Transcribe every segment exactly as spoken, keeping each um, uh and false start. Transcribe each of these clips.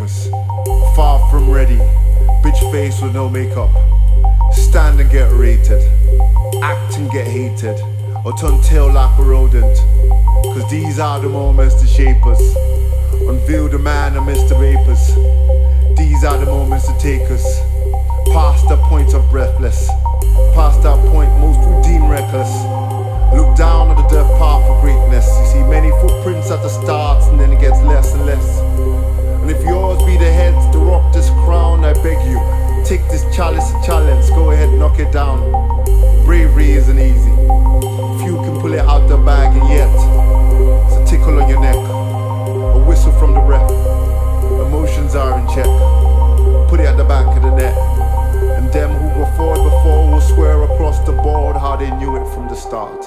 famous, far from ready, bitch face with no makeup. Stand and get rated, act and get hated, or turn tail like a rodent. Cause these are the moments to shape us, unveil the man amidst the vapors. These are the moments to take us past the point of breathless, past that point most would deem reckless. Look down on the death path of greatness. You see many footprints at the start, and then it gets less and less. And if yours be the heads to rock this crown, I beg you, take this chalice of challenge, go ahead, knock it down. Bravery isn't easy, few can pull it out the bag, and yet it's a tickle on your neck, a whistle from the ref. Emotions are in check, put it at the back of the net. And them who were forward before will swear across the board how they knew it from the start.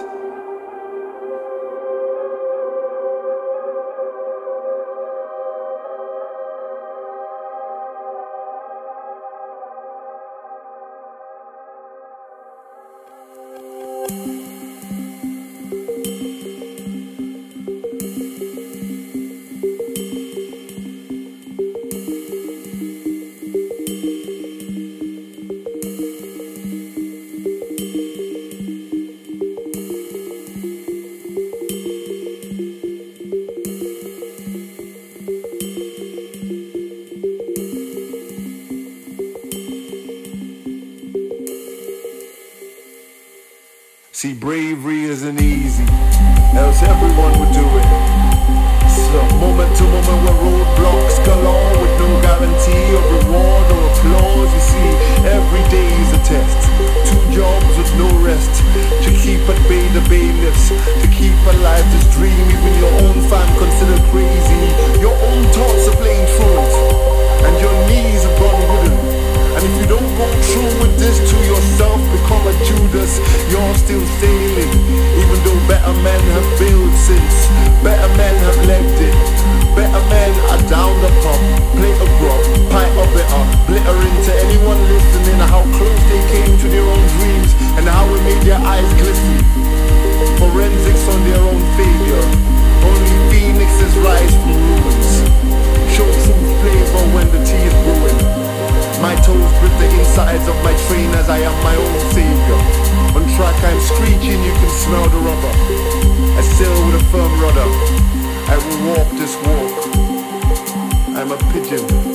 See, bravery isn't easy, else everyone would do it. So moment to moment where roadblocks galore, with no guarantee of reward or applause. You see, every day is a test, two jobs with no rest, to keep at bay the bailiffs, to keep alive this dream even your own fam consider crazy. Your own thoughts are playing truant, and your knees have gone wooden. And if you don't go through with this to yourself, become a Judas, you're still sailing. Even though better men have failed since, better men have left it. Better men are down the pub, plate of grub, pint of bitter, glittering to anyone listening how close they came to their own dreams and how it made their eyes glisten. Forensics on their own failure, only phoenixes rise from ruins. Show true flavor when the tea is brewing. My toes grip the insides of my train as I am my own savior. On track I'm screeching, you can smell the rubber. I sail with a firm rudder, I will walk this walk. I'm a pigeon.